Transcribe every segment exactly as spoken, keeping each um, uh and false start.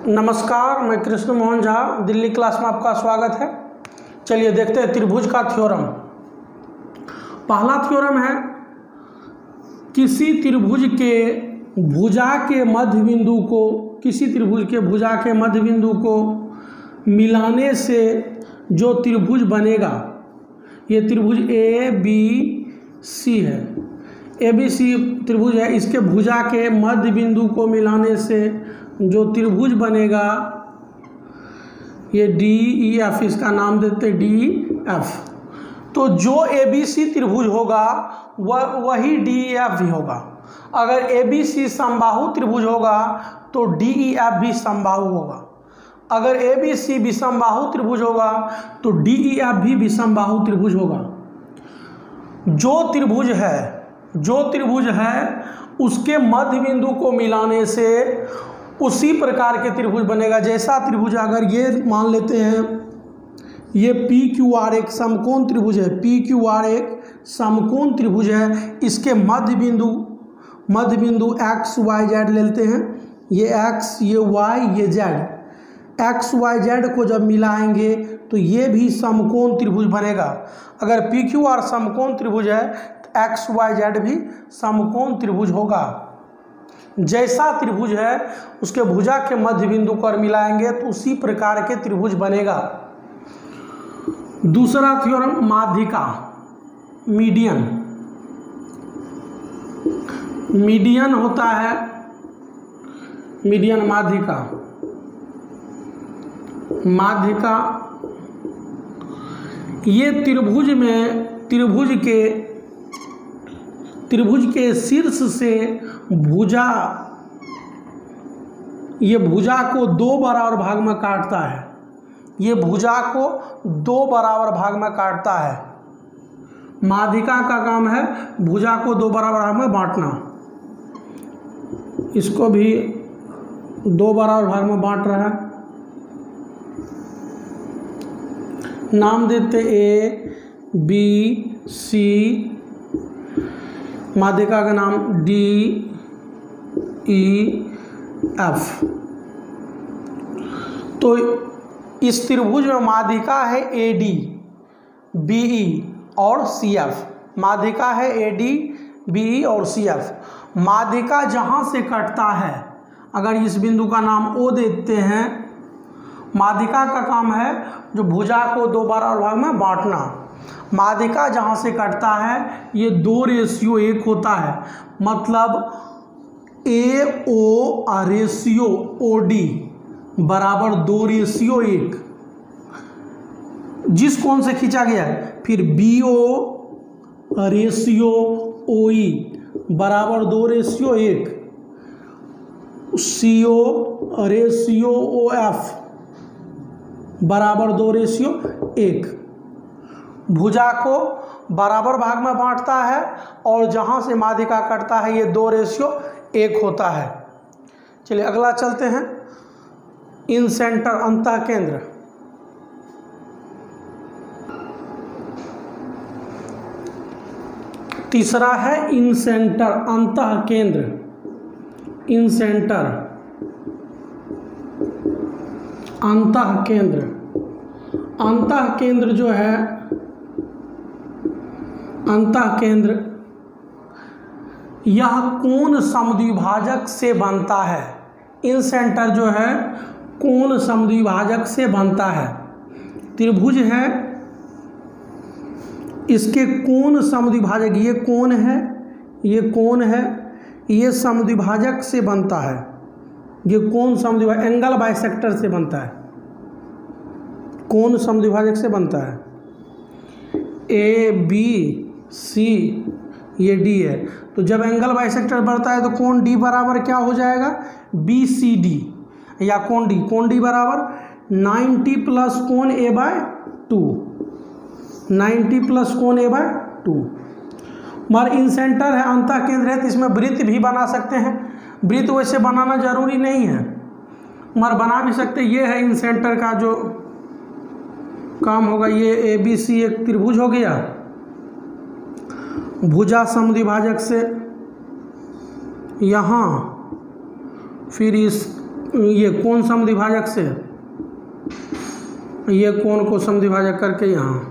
नमस्कार, मैं कृष्ण मोहन झा, दिल्ली क्लास में आपका स्वागत है। चलिए देखते हैं त्रिभुज का थ्योरम। पहला थ्योरम है, किसी त्रिभुज के भुजा के मध्य बिंदु को किसी त्रिभुज के भुजा के मध्य बिंदु को मिलाने से जो त्रिभुज बनेगा, ये त्रिभुज ए बी सी है। ए बी सी त्रिभुज है, इसके भुजा के मध्य बिंदु को मिलाने से जो त्रिभुज बनेगा ये डी ई एफ, इसका नाम देते डी एफ। तो जो ए बी सी त्रिभुज होगा वह वही डी ई एफ भी होगा। अगर ए बी सी समबाहु त्रिभुज होगा तो डी ई एफ भी समबाहु होगा। अगर ए बी सी विषमबाहु त्रिभुज होगा तो डी ई एफ भी विषमबाहु त्रिभुज होगा। जो त्रिभुज है जो त्रिभुज है उसके मध्य बिंदु को मिलाने से उसी प्रकार के त्रिभुज बनेगा। जैसा त्रिभुज, अगर ये मान लेते हैं ये पी क्यू आर एक समकोण त्रिभुज है, पी क्यू आर एक समकोण त्रिभुज है, इसके मध्य बिंदु मध्य बिंदु एक्स वाई जेड लेते हैं। ये एक्स, ये वाई, ये जेड। एक्स वाई जेड को जब मिलाएंगे तो ये भी समकोण त्रिभुज बनेगा। अगर पी क्यू आर समकोण त्रिभुज है तो एक्स वाई जेड भी समकोण त्रिभुज होगा। जैसा त्रिभुज है उसके भुजा के मध्य बिंदु पर मिलाएंगे तो उसी प्रकार के त्रिभुज बनेगा। दूसरा थ्योरम, माध्यिका, मीडियन। मीडियन होता है मीडियन माध्यिका। माध्यिका ये त्रिभुज में त्रिभुज के त्रिभुज के शीर्ष से भुजा ये भुजा को दो बराबर भाग में काटता है। ये भुजा को दो बराबर भाग में काटता है। माध्यिका का काम है भुजा को दो बराबर भाग में बांटना। इसको भी दो बराबर भाग में बांट रहा है। नाम देते ए बी सी, माध्यिका का नाम डी ई एफ। तो इस त्रिभुज में माध्यिका है ए डी, बी ई और सी एफ। माध्यिका है ए डी, बी ई और सी एफ। माध्यिका जहाँ से कटता है, अगर इस बिंदु का नाम ओ देते हैं, माध्यिका का काम है जो भुजा को दो बराबर भाग में बांटना। माध्यिका जहाँ से कटता है ये दो रेशियो एक होता है, मतलब ए ओ रेशियो ओ डी बराबर दो रेशियो एक। जिस कोण से खींचा गया है, फिर B O ratio O E बराबर दो रेशियो एक, सी ओ रेशियो ओ एफ बराबर दो रेशियो एक। भुजा को बराबर भाग में बांटता है और जहाँ से माध्यिका कटता है ये दो रेशियो एक होता है। चलिए अगला चलते हैं, इन सेंटर अंतः केंद्र। तीसरा है इन सेंटर अंतः केंद्र। इन सेंटर अंतः केंद्र अंतः केंद्र जो है अंतः केंद्र यह कोण समद्विभाजक से बनता है। इन सेंटर जो है कोण समद्विभाजक से बनता है। त्रिभुज है, इसके कोण समद्विभाजक, ये कोण है, ये कोण है, ये समद्विभाजक से बनता है। ये कोण समद्विभाजक एंगल बाइसेक्टर से बनता है, कोण समद्विभाजक से बनता है। ए बी सी ये डी है, तो जब एंगल बाइसेक्टर बढ़ता है तो कोण डी बराबर क्या हो जाएगा, बी सी डी, या कोण डी कोण डी बराबर नाइन्टी प्लस कोण A by two, ninety plus कोण ए बाय टू। मगर इन सेंटर है, अंतः केंद्र है, तो इसमें वृत्त भी बना सकते हैं। वृत्त वैसे बनाना जरूरी नहीं है, मगर बना भी सकते। ये है इन सेंटर का जो काम होगा। ये ए बी सी एक त्रिभुज हो गया, भुजा समद्विभाजक से यहाँ, फिर इस ये कोण समद्विभाजक से, ये कोण को समद्विभाजक करके यहाँ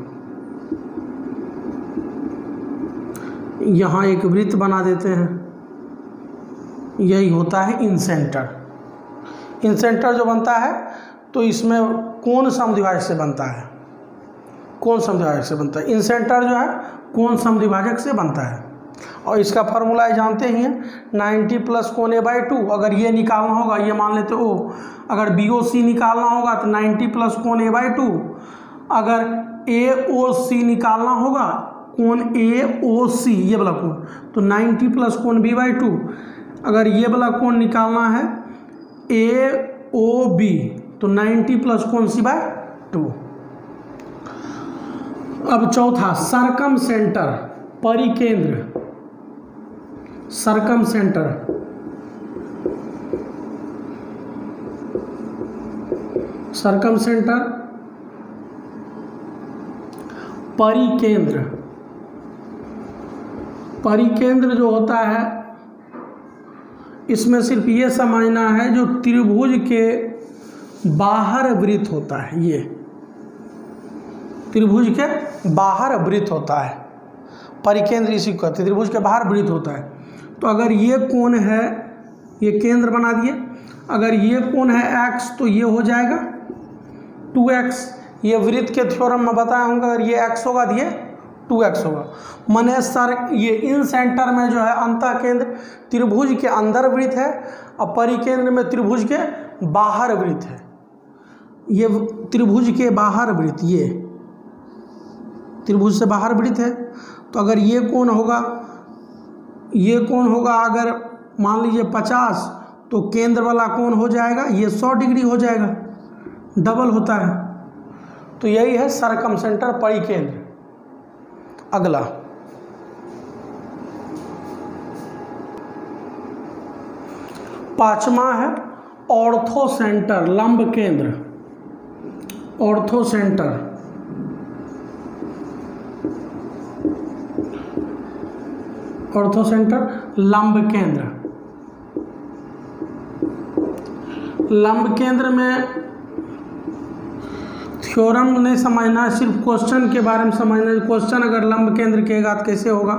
यहाँ एक वृत्त बना देते हैं, यही होता है इंसेंटर। इंसेंटर जो बनता है तो इसमें कोण समद्विभाजक से बनता है, कोण समद्विभाजक से बनता है। इंसेंटर जो है कोण समद्विभाजक से बनता है और इसका फार्मूला जानते ही हैं, नाइन्टी प्लस कोण ए बाई टू। अगर ये निकालना होगा, ये मान लेते ओ, अगर बी ओ सी निकालना होगा तो नाइन्टी प्लस कोण ए बाई टू। अगर ए ओ सी निकालना होगा, कोण ए ओ सी ये वाला कोण, तो नाइन्टी प्लस कोण बी बाई टू। अगर ये वाला कोण निकालना है ए ओ बी, तो नाइन्टी प्लस कोण सी बाई टू। अब चौथा, सरकम सेंटर, परिकेंद्र, सरकम सेंटर, सरकम सेंटर परिकेंद्र। परिकेंद्र जो होता है इसमें सिर्फ ये समझना है जो त्रिभुज के बाहर वृत्त होता है, ये त्रिभुज के बाहर वृत्त होता है, परिकेंद्र इसी को कहते हैं, त्रिभुज के बाहर वृत्त होता है। तो अगर ये कोण है, ये केंद्र बना दिए, अगर ये कोण है x तो ये हो जाएगा टू एक्स। ये वृत्त के थ्योरम में बताया होगा, अगर ये x होगा तो ये टू एक्स होगा। माने सर ये इन सेंटर में जो है अंतः केंद्र त्रिभुज के अंदर वृत्त है और परिकेंद्र में त्रिभुज के बाहर वृत्त है। ये त्रिभुज के बाहर वृत्त, ये त्रिभुज से बाहर वृत्त है। तो अगर ये कोण होगा, ये कोण होगा अगर मान लीजिए पचास, तो केंद्र वाला कोण हो जाएगा ये सौ डिग्री हो जाएगा, डबल होता है। तो यही है सरकम सेंटर परिकेंद्र। अगला पांचवा है ऑर्थो सेंटर, लंब केंद्र, ऑर्थो सेंटर, ऑर्थो सेंटर लंब केंद्र। लंब केंद्र में थ्योरम नहीं समझना, सिर्फ क्वेश्चन के बारे में समझना। क्वेश्चन अगर लंब केंद्र कहेगा तो कैसे होगा?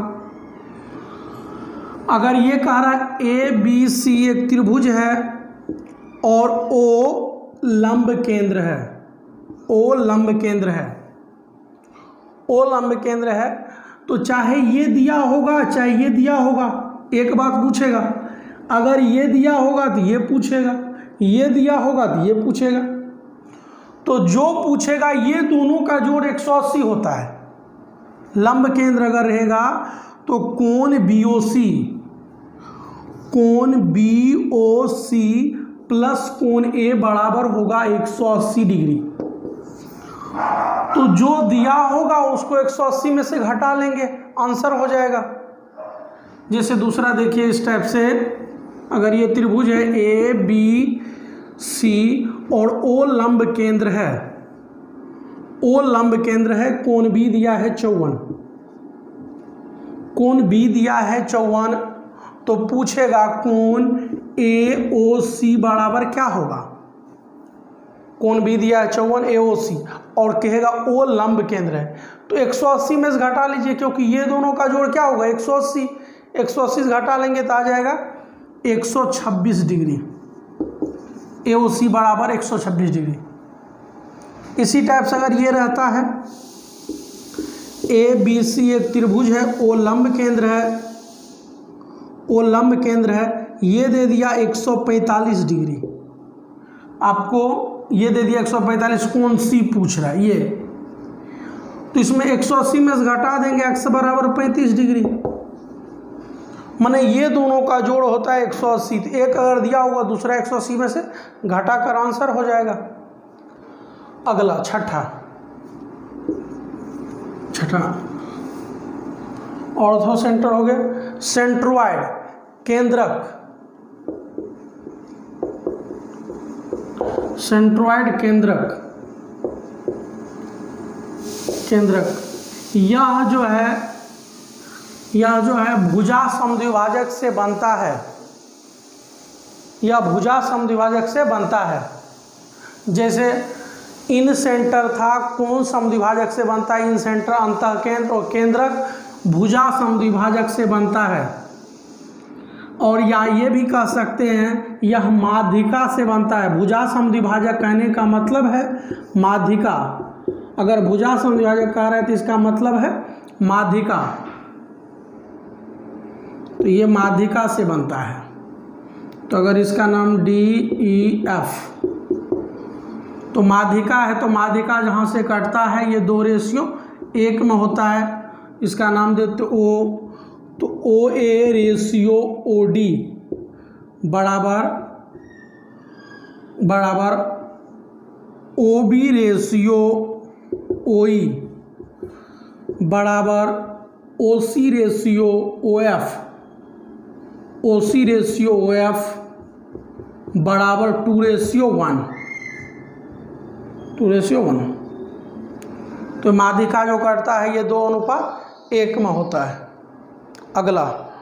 अगर ये कह रहा है ए बी सी एक त्रिभुज है और ओ लंब केंद्र है, ओ लंब केंद्र है, ओ लंब केंद्र है, तो चाहे ये दिया होगा चाहे ये दिया होगा, एक बात पूछेगा। अगर ये दिया होगा तो ये पूछेगा, ये दिया होगा तो ये पूछेगा। तो जो पूछेगा ये दोनों का जोड़ एक सौ अस्सी होता है। लंब केंद्र अगर रहेगा तो कोण बी ओ सी, कोण बी ओ सी प्लस कोण ए बराबर होगा एक सौ अस्सी डिग्री। तो जो दिया होगा उसको एक सौ अस्सी में से घटा लेंगे, आंसर हो जाएगा। जैसे दूसरा देखिए इस टाइप से, अगर ये त्रिभुज है ए बी सी और ओ लंब केंद्र है, ओ लंब केंद्र है, कोण बी दिया है चौवन, कोण बी दिया है चौवन, तो पूछेगा कोण ए ओ सी बराबर क्या होगा। कोण बी दिया है चौवन, ए ओ सी, और कहेगा ओ लंब केंद्र है, तो एक सौ अस्सी में से घटा लीजिए, क्योंकि ये दोनों का जोड़ क्या होगा एक सौ अस्सी। एक सौ अस्सी से घटा लेंगे तो आ जाएगा एक सौ छब्बीस डिग्री। ए ओ सी बराबर एक सौ छब्बीस डिग्री। इसी टाइप से अगर ये रहता है ए बी सी एक त्रिभुज है, ओ लंब केंद्र है, ओ लंब केंद्र है, ये दे दिया एक सौ पैंतालीस डिग्री, आपको ये दे दिया एक सौ पैंतालीस, कोण सी पूछ रहा है ये, तो इसमें एक सौ अस्सी में से घटा देंगे, एक्स बराबर पैंतीस डिग्री। माने ये दोनों का जोड़ होता है एक सौ अस्सी। तो एक अगर दिया होगा दूसरा एक सौ अस्सी में से घटा कर आंसर हो जाएगा। अगला छठा, छठा ऑर्थो सेंटर हो गया। सेंट्रोइड, केंद्रक, सेंट्रोइड केंद्रक, केंद्रक यह जो है यह जो है भुजा समद्विभाजक से बनता है, यह भुजा समद्विभाजक से बनता है। जैसे इन सेंटर था, कौन समद्विभाजक से बनता है? इन सेंटर, अंतःकेंद्र और केंद्रक भुजा समद्विभाजक से बनता है। और या ये भी कह सकते हैं यह माध्यिका से बनता है। भुजा समद्विभाजक कहने का मतलब है माध्यिका। अगर भुजा समद्विभाजक कह रहे हैं तो इसका मतलब है माध्यिका, तो ये माध्यिका से बनता है। तो अगर इसका नाम डी ई एफ, तो माध्यिका है, तो माध्यिका जहाँ से कटता है ये दो रेशियो एक में होता है, इसका नाम देते ओ। तो ओ ए रेशियो ओ डी बराबर बराबर O B ratio O E बराबर O C ratio O F, O C ratio O F बराबर two ratio one, two ratio one. तो माध्यिका जो करता है ये दो अनुपात एक में होता है। अगला